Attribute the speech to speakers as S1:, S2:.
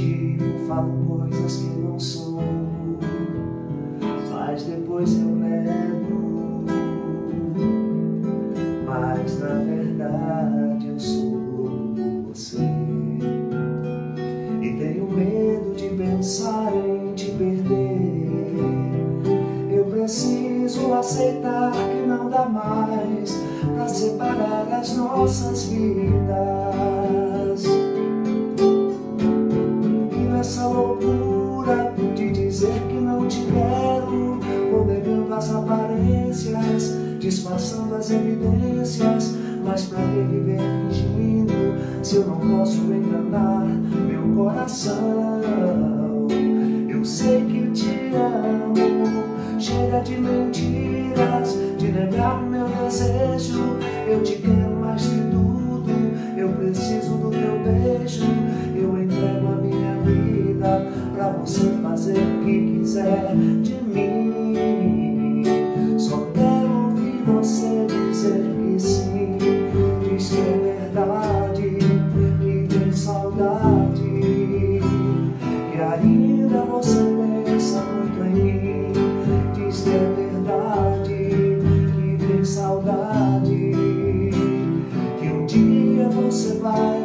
S1: contigo, falo coisas que não sou, mas depois eu nego. Mas na verdade eu sou louco por você e tenho medo de pensar em te perder. Eu preciso aceitar que não dá mais pra separar as nossas vidas. E nessa loucura de dizer que não te quero, vou negando as aparências, disfarçando as evidências. Mas pra que viver fingindo, se eu não posso enganar meu coração? Eu sei que te amo, chega de mentiras, de negar o meu desejo. Eu te quero mais que tudo, eu preciso do teu beijo. Eu entrego a minha vida pra você fazer o que quiser de mim. Só quero ouvir você dizer que sim. Diz que é verdade, que tem saudade, que ainda você pensa muito em mim. Diz que é verdade, que tem saudade, que um dia você vai